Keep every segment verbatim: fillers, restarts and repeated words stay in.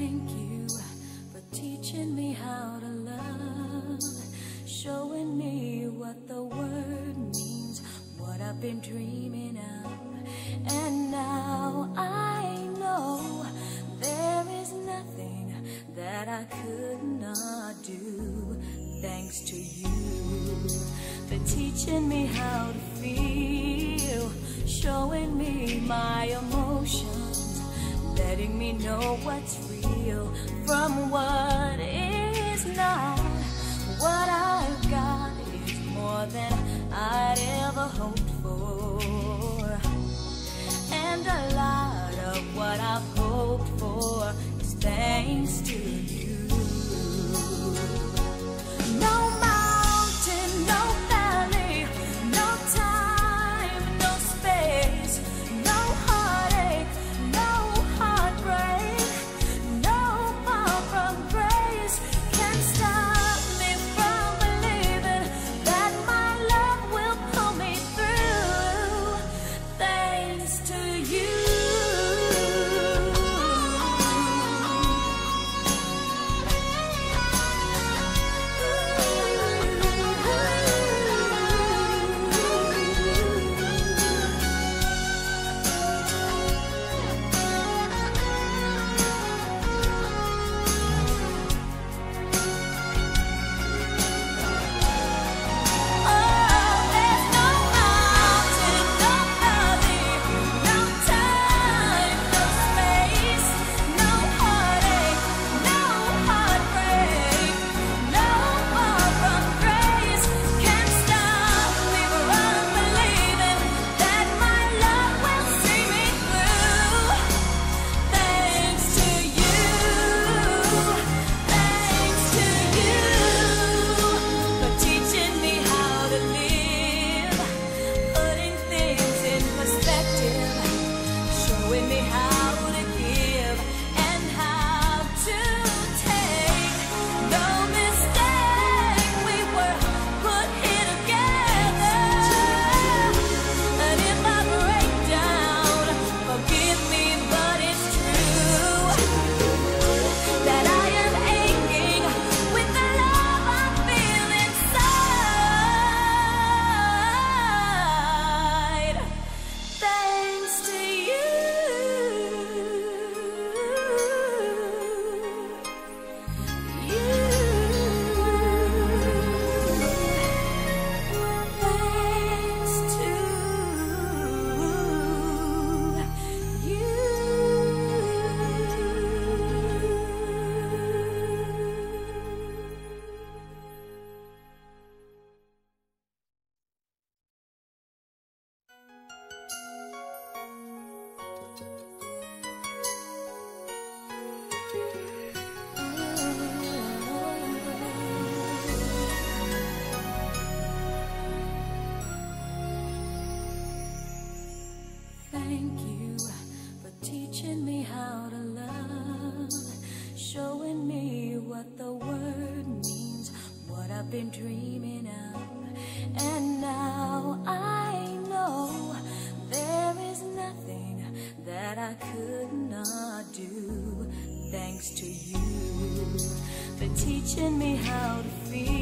Thank you for teaching me how to love, showing me what the word means, what I've been dreaming of. And now I know there is nothing that I could not do. Thanks to you for teaching me how to feel, showing me my emotions, letting me know what's real from what is not. What I've got is more than I'd ever hoped for, and a lot of what I've hoped for is thanks to you. No mountain, no valley, no time, no space, no heartache, no heartbreak, no far from grace can stop me from believing that my love will pull me through. Thanks to you. Thank you for teaching me how to love, showing me what the word means, what I've been dreaming of. And now I know there is nothing that I could not do. Thanks to you for teaching me how to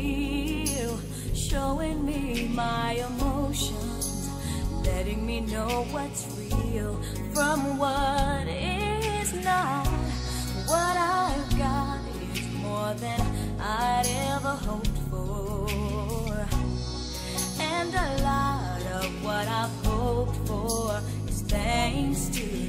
feel, showing me my emotions, letting me know what's real from what is not. What I've got is more than I'd ever hoped for, and a lot of what I've hoped for is thanks to you.